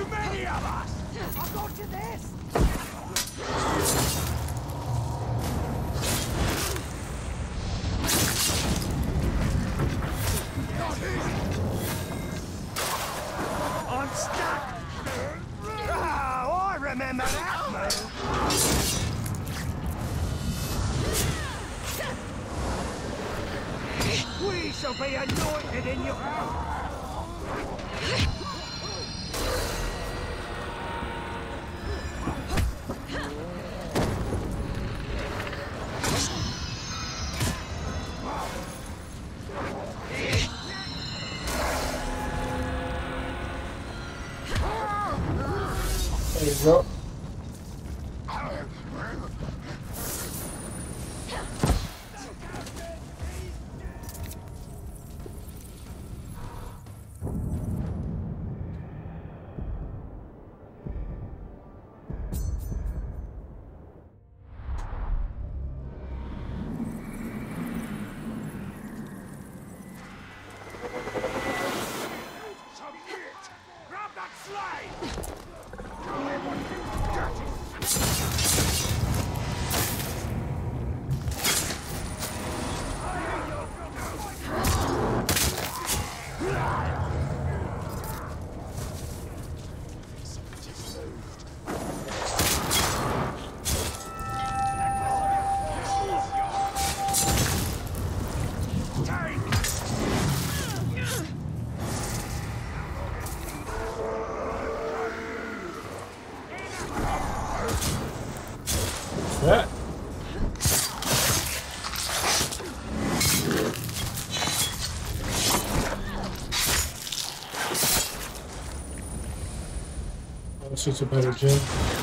Too many of us! I got you this! I'm stuck! Oh, I remember that move! We shall be anointed in your... There you go. Grab that slave! That. Oh, this is a better gym.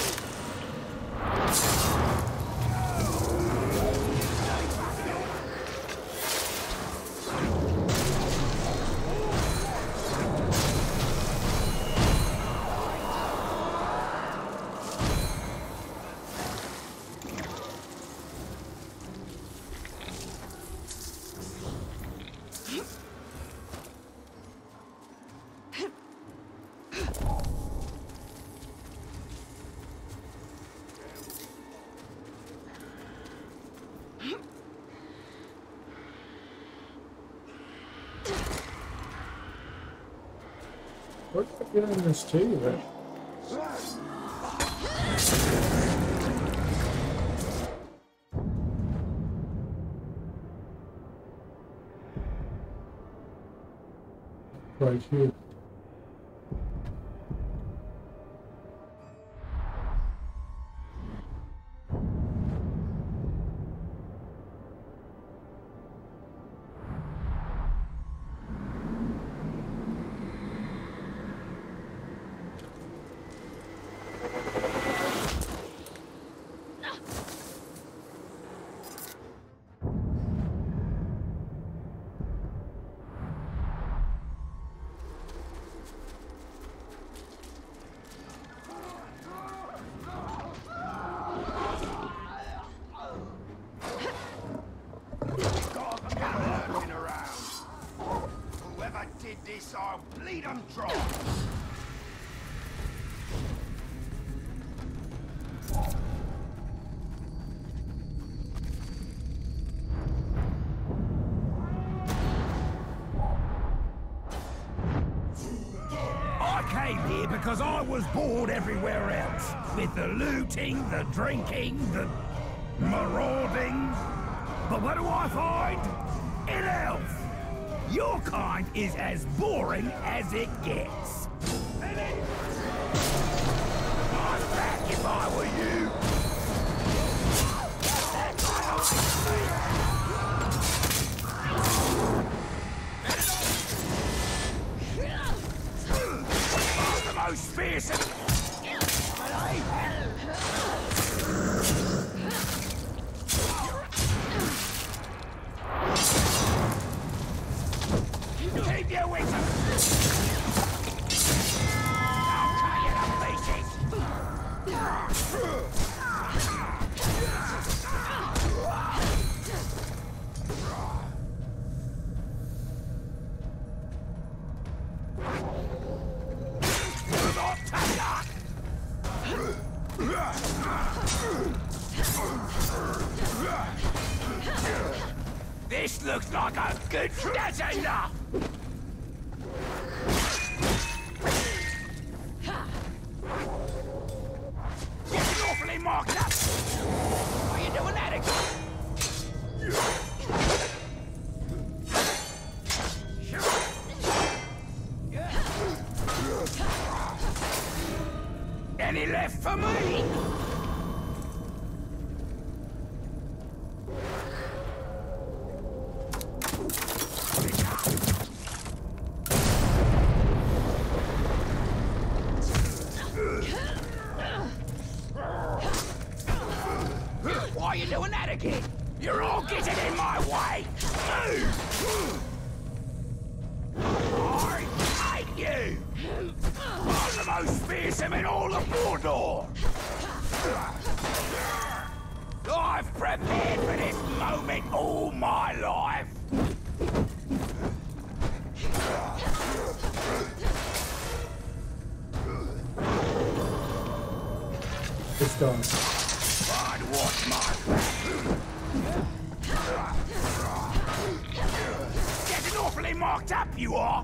Where did I get in this too, right? Right here. This I'll bleed them dry. I came here because I was bored everywhere else. With the looting, the drinking, the marauding. But what do I find? An elf! Your kind is as boring as it gets. I'm back if I were you. The most fearsome. Keep your wits up! I'll cut you to pieces! Tough This looks like a good... That's enough! Getting awfully marked up! Are you doing that again? Any left for me? Why are you doing that again? You're all getting in my way! I hate you! I'm the most fearsome in all of Mordor! I've prepared for this moment all my life! It's gone. I'd watch my getting awfully marked up, you are!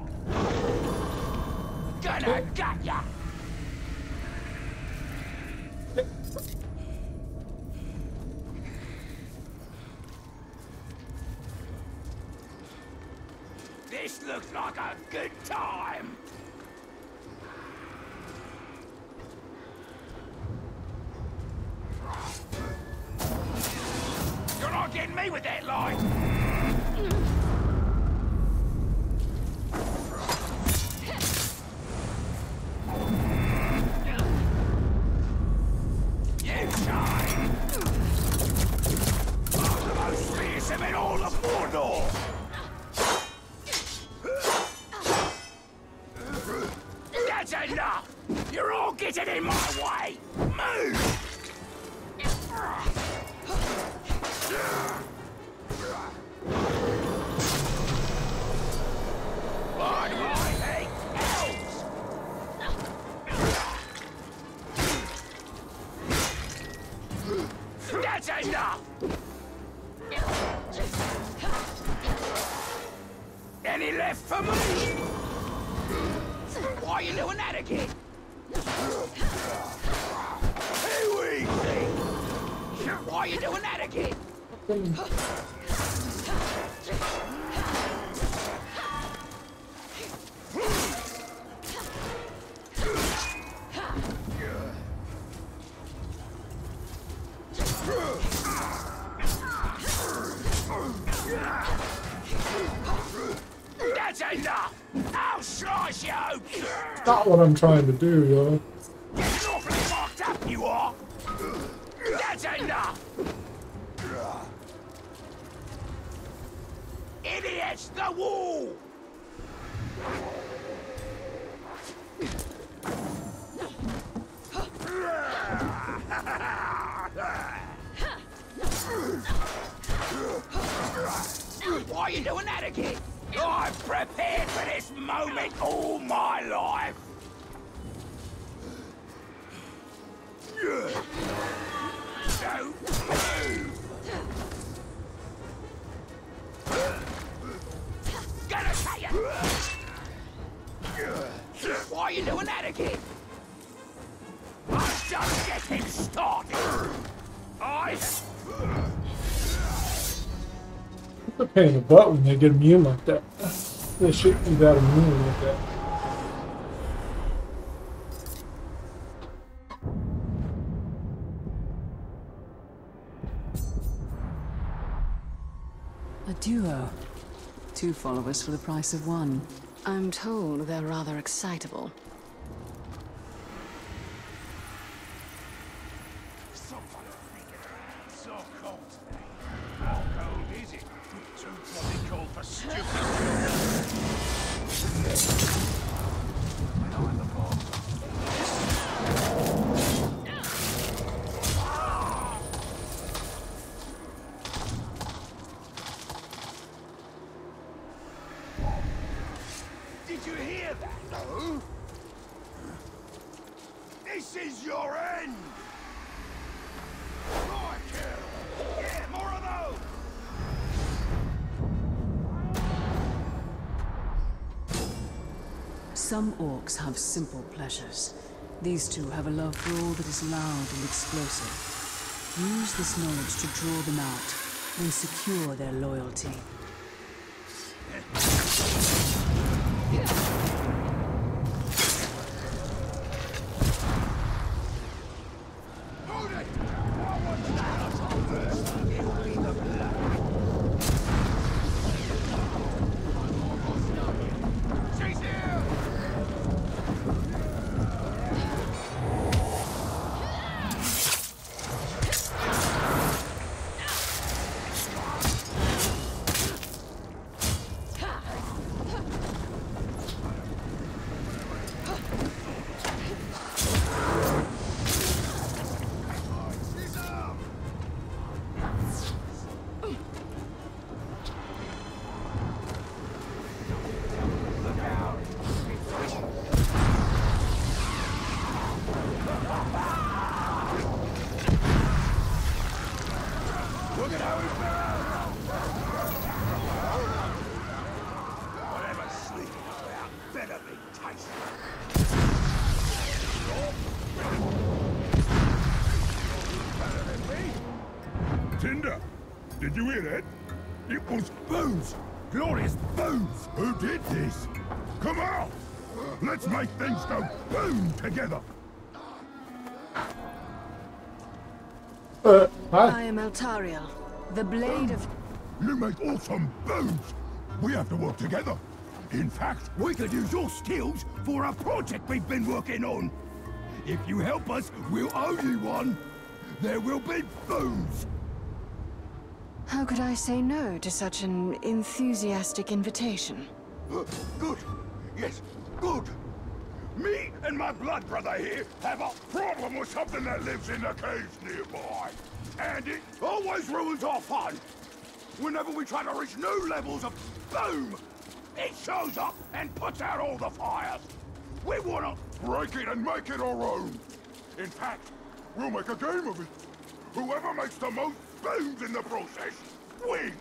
Gonna gut ya! This looks like a good time! You're not getting me with that line! You shine! I'm the most fearsome in all of Mordor! That's enough! You're all getting in my way! Move! Why do I hate elves? That's enough! Any left for me? Why are you doing that again? Who easy? Why are you doing that again? That's enough! I'll slice you open! Not what I'm trying to do, yo. Getting awfully marked up, you are! That's enough! Idiots, the wall! Why are you doing that again? I've prepared for this moment all my life! Don't move! Gonna say it! Why are you doing that again? I'm just getting started! They're a pain in the butt when they get immune like that. They shouldn't be that immune like that. A duo. 2 followers for the price of 1. I'm told they're rather excitable. So cold today. How cold is it? Too bloody cold for stupid Did you hear that? No. This is your end! More kill! Yeah, more of those! Some orcs have simple pleasures. These two have a love for all that is loud and explosive. Use this knowledge to draw them out, and secure their loyalty. Tinder, did you hear that? It was Booze! Glorious Booze! Who did this? Come on! Let's make things go boom together! Hi. I am Eltariel, the Blade of... You make awesome booms! We have to work together. In fact, we could use your skills for a project we've been working on. If you help us, we'll owe you one. There will be booms! How could I say no to such an enthusiastic invitation? Good. Yes, good. Me and my blood brother here have a problem with something that lives in the caves nearby. And it always ruins our fun. Whenever we try to reach new levels of boom, it shows up and puts out all the fires. We want to break it and make it our own. In fact, we'll make a game of it. Whoever makes the most booms in the process wins.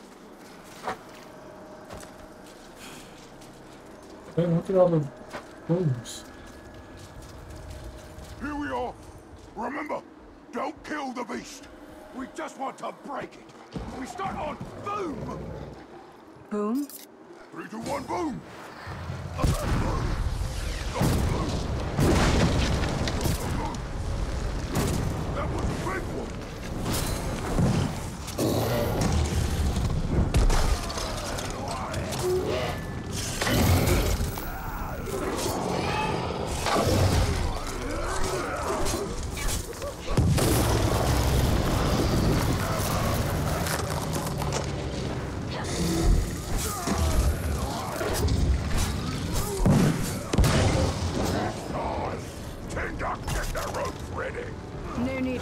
Hey, look at all the booms. Here we are. Remember, don't kill the beast. We just want to break it. We start on boom. Boom? 3, 2, 1, boom. That was a big one. Tinder, get the ropes ready. No need.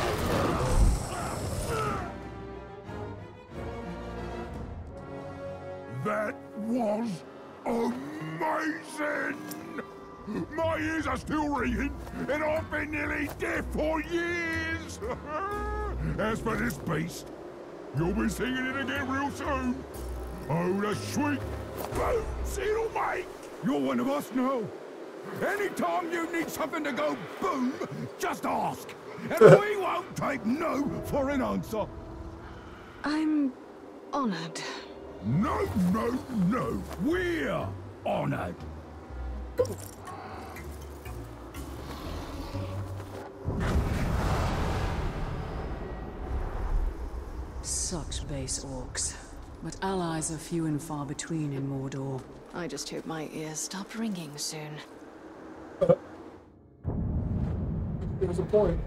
That was amazing! My ears are still ringing, and I've been nearly deaf for years! As for this beast, you'll be singing it again real soon. Oh, the sweet booms it'll make! You're one of us now. Anytime you need something to go boom, just ask. And we won't take no for an answer. I'm honored. No, no, no. We're honored. Such base orcs. But allies are few and far between in Mordor. I just hope my ears stop ringing soon. There was a point.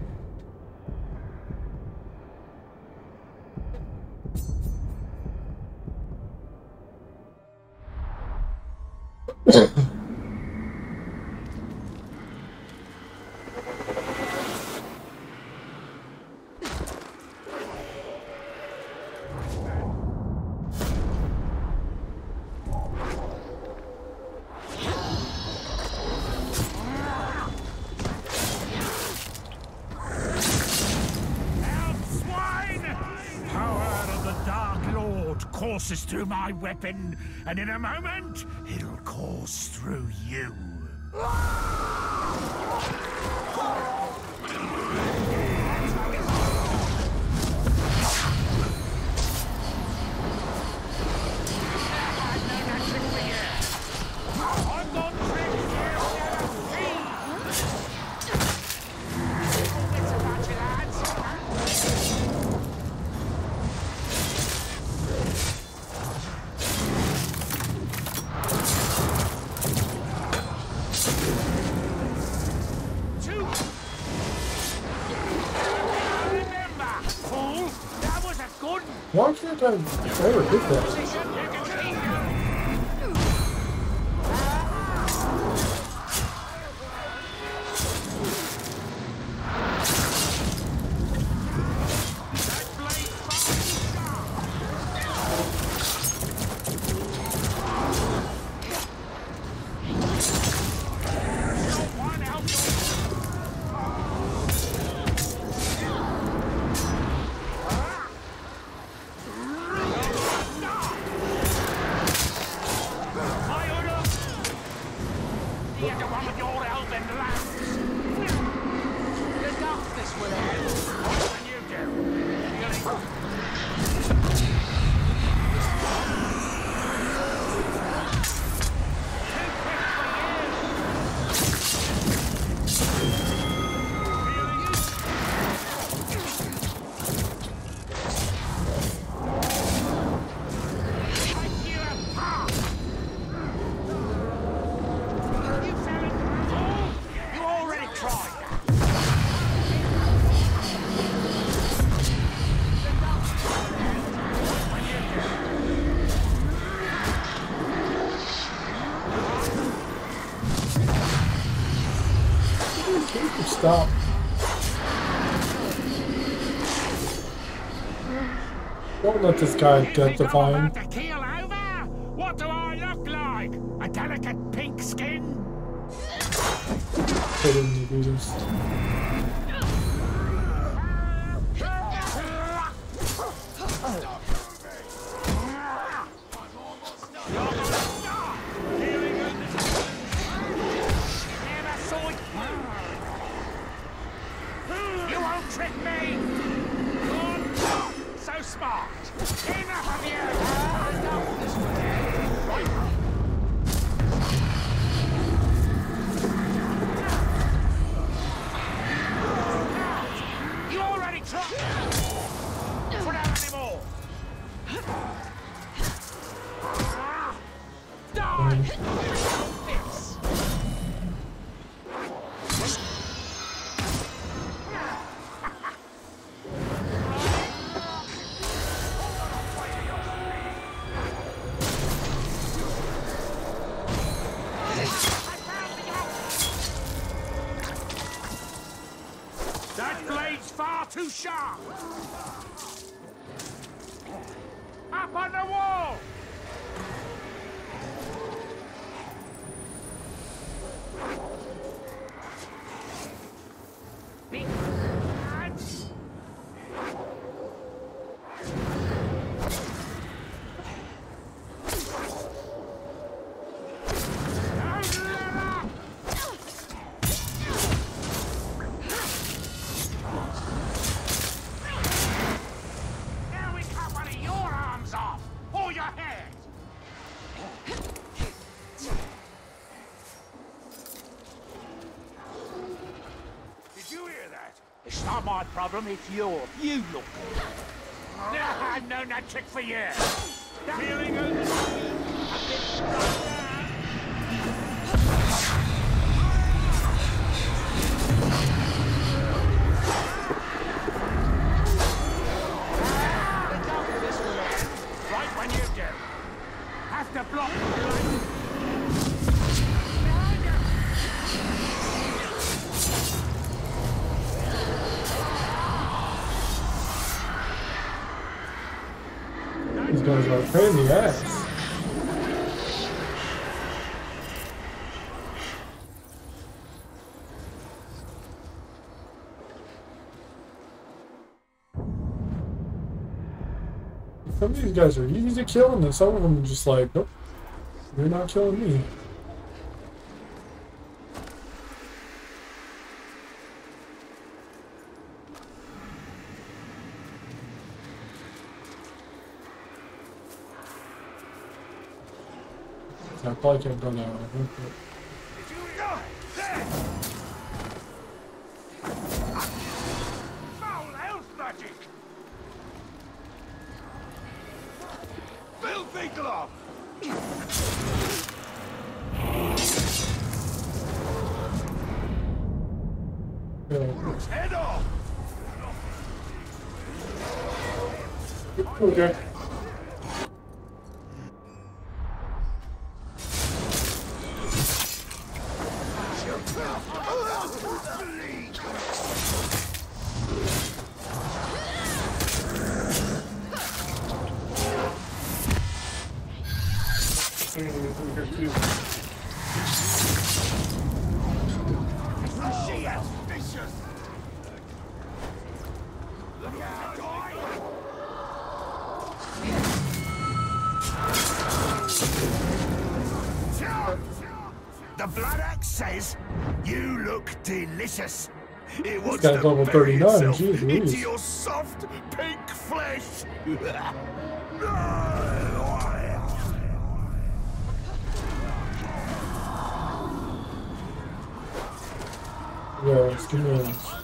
passes through my weapon, and in a moment, it'll course through you. Why can't I ever hit that? Stop. Don't let this guy identify him. What do I look like? A delicate pink skin? Put in the videos. Trick me! So smart! Enough of you! This way. Right. You already tried! Put out any more! Die! This! That blade's far too sharp! Up on the wall! Big lads! It's not my problem, it's yours. You look good. I've known that trick for years. Feeling a bit stronger. Right when you do. Have to block the These guys are a pain in the ass. Some of these guys are easy to kill, and then some of them are just like, nope, you're not killing me. I probably can't go that way. Foul elf magic! Filthy glove! Yeah. Head off! Okay. She is vicious! Look out, guy! The Blood Axe says you look delicious. It wants guy's to level bury 39, itself jeez into Louise. your soft pink flesh. Yeah, it's good news.